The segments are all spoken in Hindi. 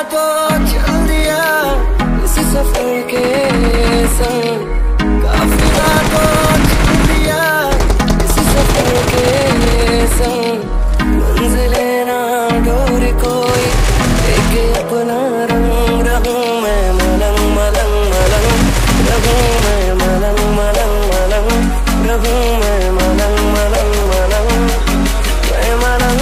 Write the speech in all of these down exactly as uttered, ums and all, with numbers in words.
को चल दिया इस सफर के संग, काफिला को चल दिया इस सफर के संग। मंजिले ना डोर कोई लेके अपना रंग, रहूं मैं मलंग मलंग मलंग, रहूं मैं मलंग मलंग मलंग, रहूं मैं मलंग मलंग मलंग, मैं मलंग।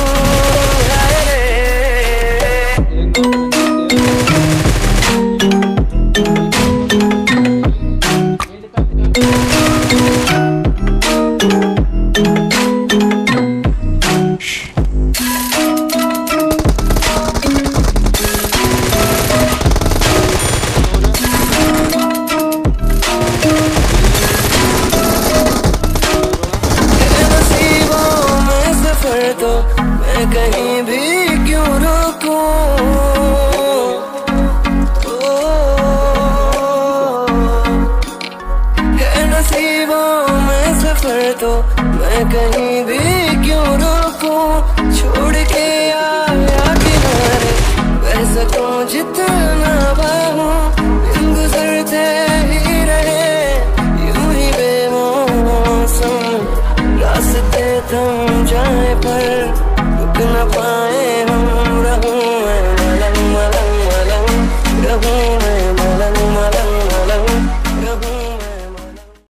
तो मैं कहीं भी क्यों रुकूं, है नसीबों में सफर तो मैं कहीं